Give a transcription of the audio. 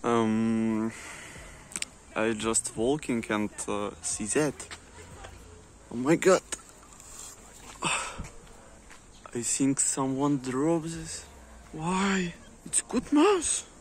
Um, I just walking and see that. Oh my god! I think someone drove this. Why? It's good mouse.